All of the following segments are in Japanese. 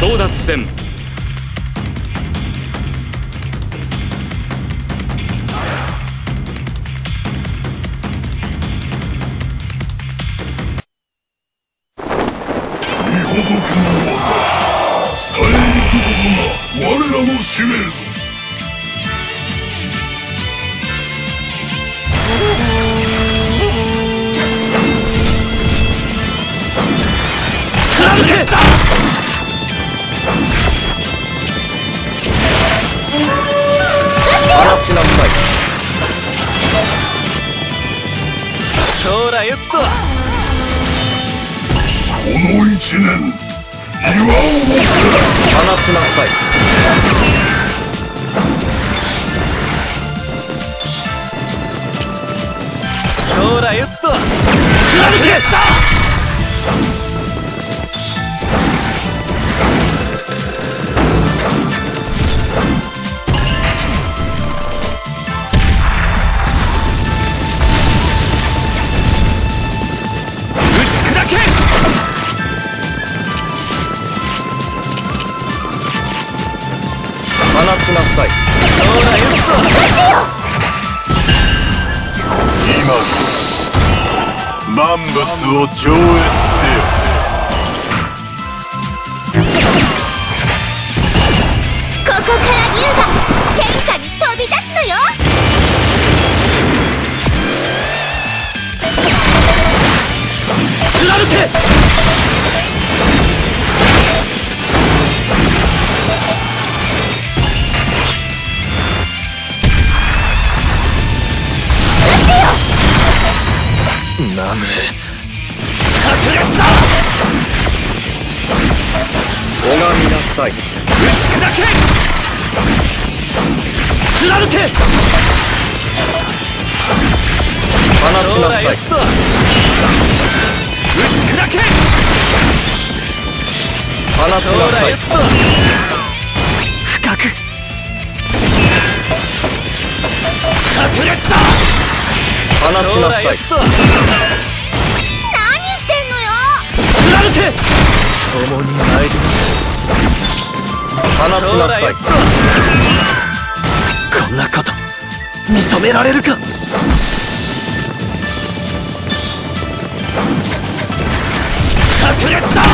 争奪戦。 見ほどくの技、伝えに行くことが我らの使命ぞ。 貫け！放ちなさい。そらゆっと。 この一年、岩をもって放ちなさい。そらゆっと。貫け！放ちなさい。そうだよっと。 今こそ万物を超越せよ。 ここから竜が天下に飛び立つのよ。 貫け！なめ隠れた！拝みなさい。打ち砕け！貫け！放ちなさい。打ち砕け！放ちなさい。深く隠れた！放ちなさい。 何してんのよ。 貫け！共に参ります。放ちなさい。こんなこと認められるか。隠れた！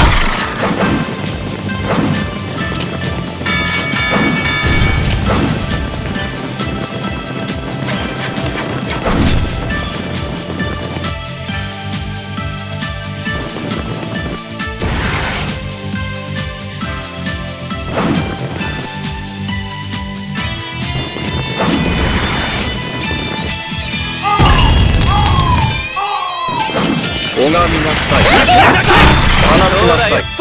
拝みなさい。放ちなさい。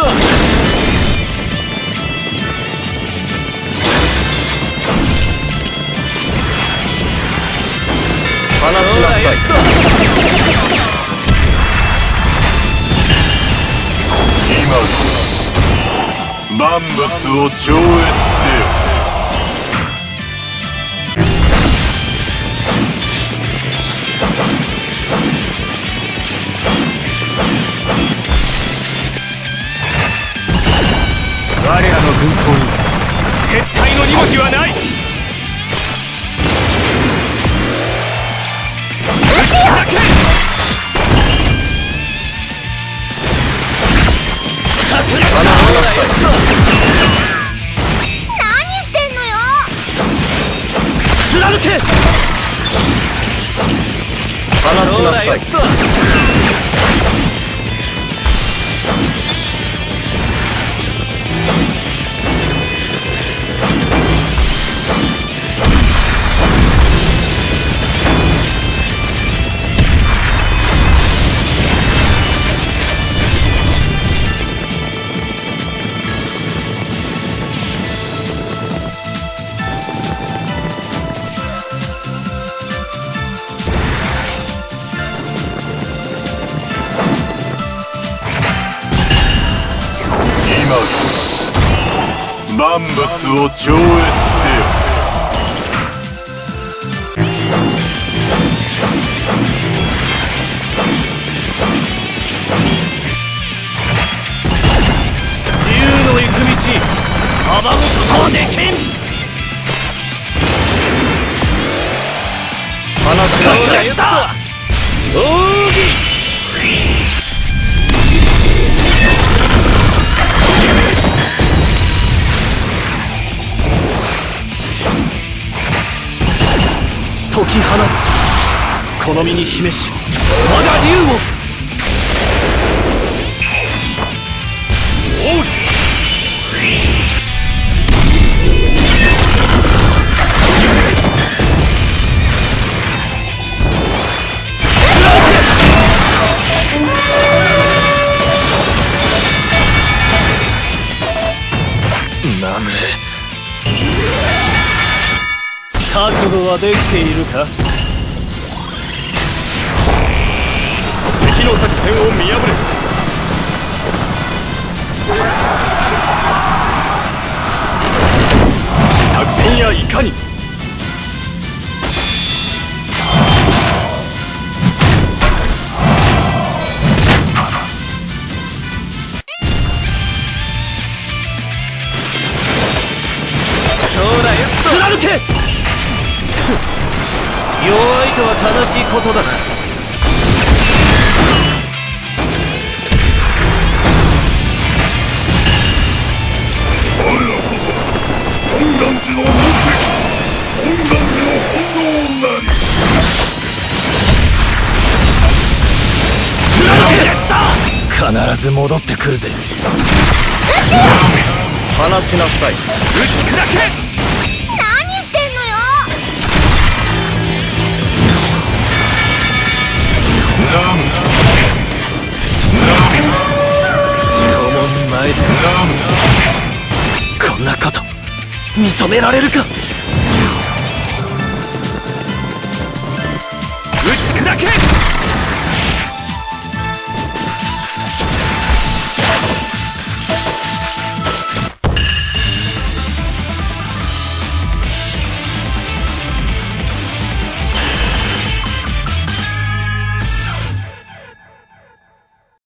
放ちなさい。 今こそ万物を超越せよ。 我らの軍港に撤退の2文字はない。打ち砕け！隠れた！ 何してんのよ。 貫け！放ちなさい。 今こそ万物を超越せよ。 竜の行く道阻むことはできん。放ちなさい。奥義解き放つこの身に秘めし我が竜を。おうナム覚悟はできているか。敵の作戦を見破れ。作戦やいかに。そうだよ、貫け。弱いとは正しいことだな。 我らこそ本願寺の宝石、本願寺の本能なり。 必ず戻ってくるぜ。放ちなさい。打ち砕け。 何してんのよ。 共に参る。こんなこと認められるか。